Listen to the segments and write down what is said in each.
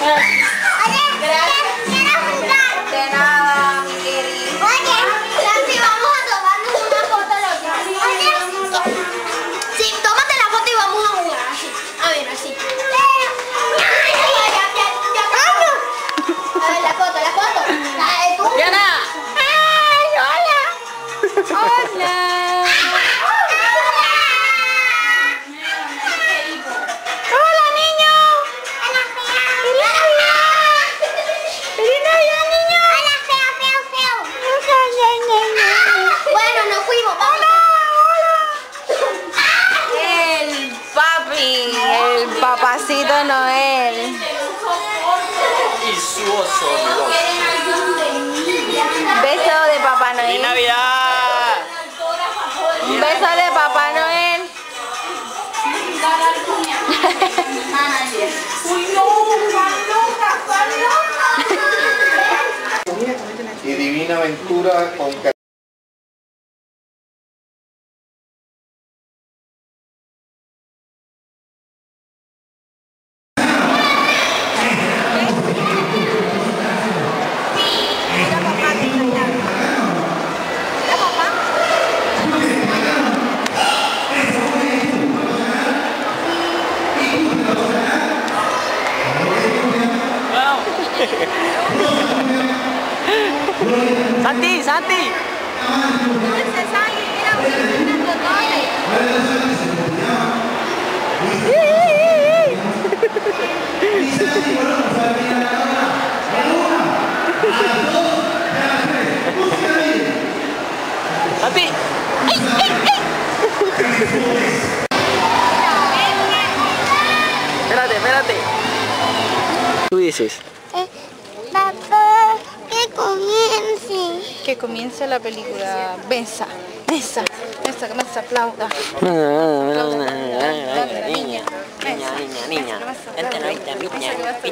De nada, mi querido. Oye, Santi, vamos a tomarnos una foto los dos. Oye, sí, tómate la foto y vamos a jugar así. A ver, así. A ver, la foto, la foto. La de tú. Diana. ¡Ay, hola! Hola. ¡Hola, niño! ¡Hola, fea! ¡Feliz Navidad! ¡Feliz Navidad, niño! ¡Hola, feo, feo, feo! Bueno, nos fuimos. ¡Hola, El papi, el papacito Noel. Y su oso veloz. Beso de Papá ¡Feliz Noel. Navidad! Un beso de Papá Noel. Y Divina Aventura con ¡Santi, Santi! ¡Santi! Espérate, espérate. Tú dices. papá, que comience. Que comience la película. Benza, Benza, Benza, que me se aplauda. Niña, niña. Esta no está niña.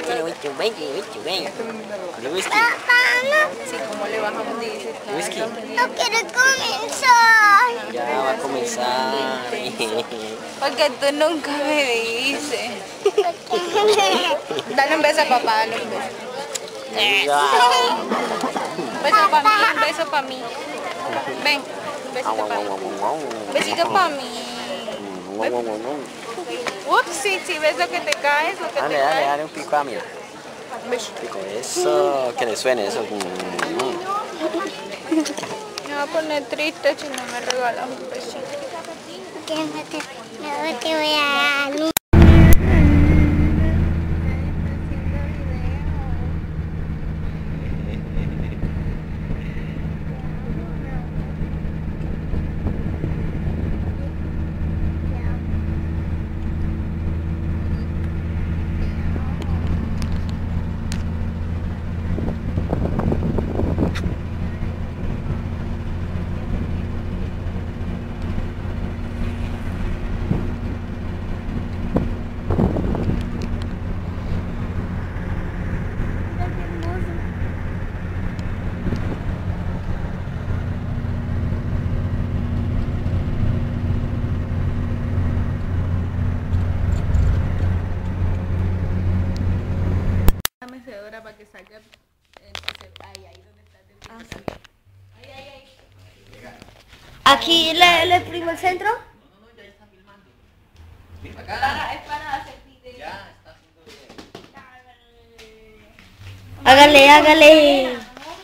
Whisky. Papá, Sí, como le bajamos, dice. Whisky. no quiero comenzar. Ya va a comenzar. Porque tú nunca me dices. Dale un beso a papá, dale un beso. Un beso para mí, un beso para mí. Ven, un besito para mí. Un besito para mí. Ups, sí, sí, ves lo que te caes, lo que te Dale, caes. dale un pico a mí. Un beso. Pico, eso, que le suene eso. Me va a poner triste si no me regalas un besito. No te voy a dar. La mecedora para que salga. Ahí donde está. Aquí le exprimo el centro. Es para hacer video. Hágale, hágale.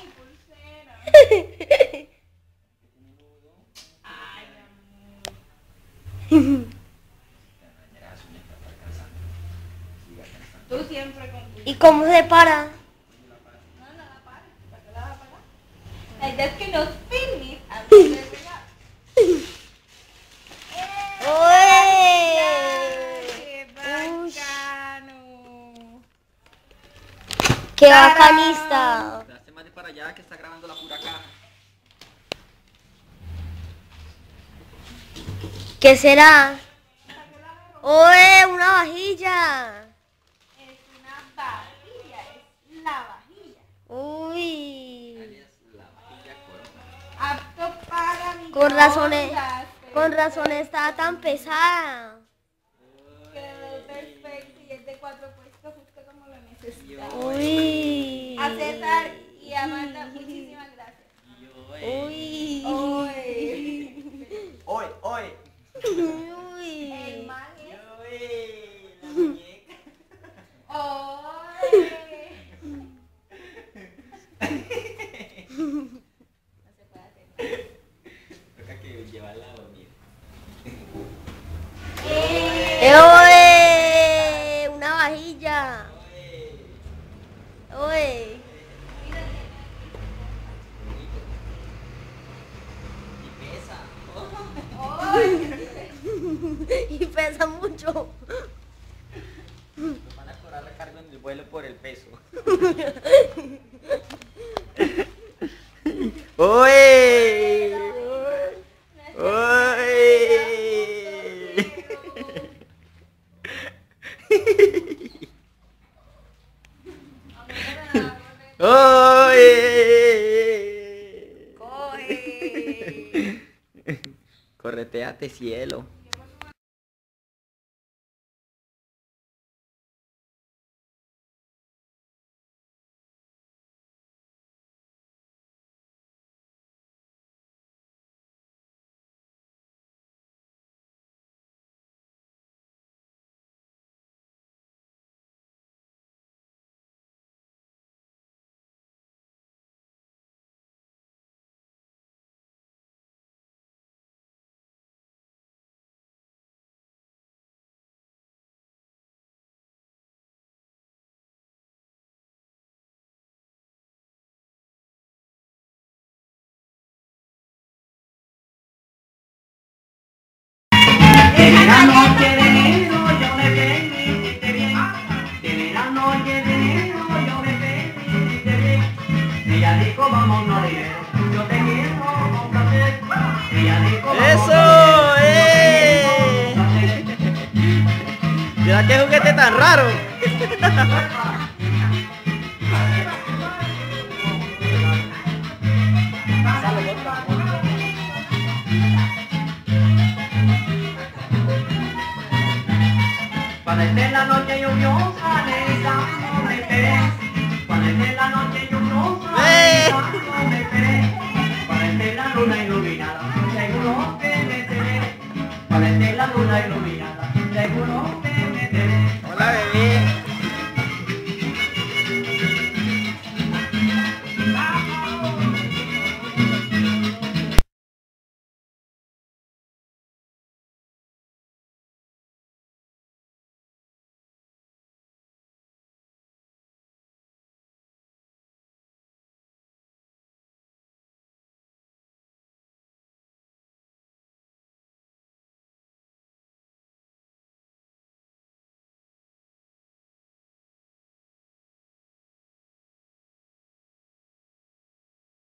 Tú siempre con tu... ¿Y cómo se para? No la pares. ¿Para qué la vas a parar? La idea es que nos filmes antes de pegar. ¡Qué bacano! ¡Qué bacanista! Hace más de para allá que está grabando la pura caja. ¿Qué será? ¡Oye, una vajilla! Es una vajilla, es la vajilla. Uy. Apto para mi Con razón está tan pesada. Quedó perfecto y es de 4 puestos justo como lo necesitaba. Uy. A César y a Marta, muchísimas gracias. Uy. Hoy. Uy. El man es... La muñeca. ¡Oy! No se puede hacer nada. Toca que llevarla a dormir. ¡Oye! Una vajilla. ¡Oye! Y pesa mucho. Nos van a cobrar recargo en el vuelo por el peso. ¡Oye! Coge. Correteate, cielo. En la noche de enero yo me felicité bien. En la noche de enero yo me felicité bien. Ella dijo vamos no dinero, yo te quiero complacer. Ella dijo vamos ¡Eso! no Mira qué juguete tan raro. Cuando esté la noche lluviosa, no me esperes. Cuando esté la noche lluviosa, no me esperes. Cuando esté la luna iluminada, seguro que me seré. Cuando esté la luna iluminada.